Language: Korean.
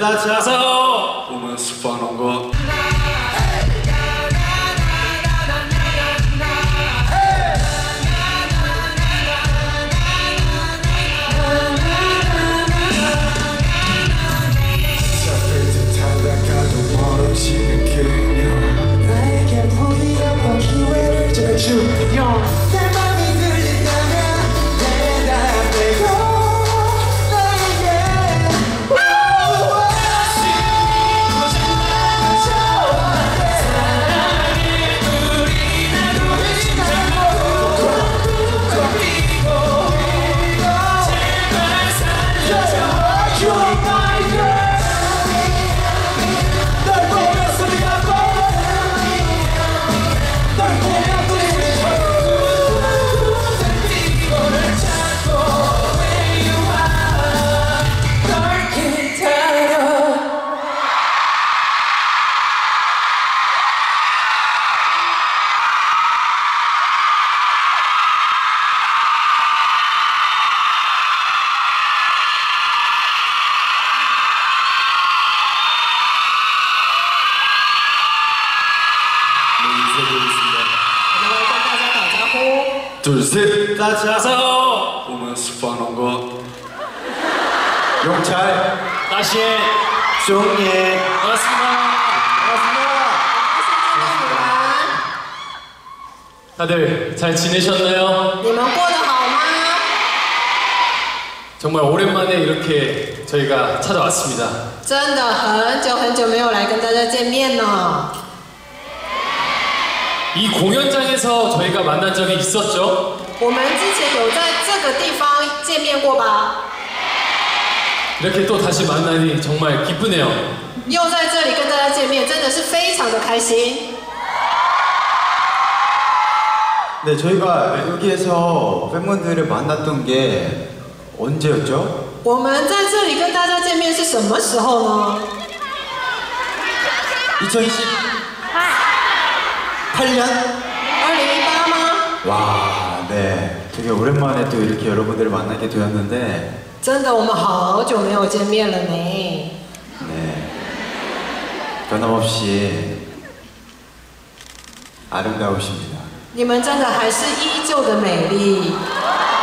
大家好，我们是放龙哥。 둘, 셋, 大家好，我们是放龙哥。 용찰, 大仙， 종예, 반갑습니다. 다들 잘 지내셨나요? 你们过得好吗？ 정말 오랜만에 이렇게 저희가 찾아왔습니다. 真的很久没有来跟大家见面了。 이 공연장에서 저희가 만난 적이 있었죠? 我们之前有在这个地方见面过吧？ 이렇게 또 다시 만나니 정말 기쁘네요. 又在这里跟大家见面，真的是非常的开心。 네, 저희가 여기에서 팬분들을 만났던 게 언제였죠? 我们在这里跟大家见面是什么时候呢？ 2018년? 2018吗？ 와, 네. 되게 오랜만에 또 이렇게 여러분들을 만나게 되었는데 真的，我们好久没有见面了呢。 네. 변함없이 아름다우십니다. 你们真的还是依旧的美丽。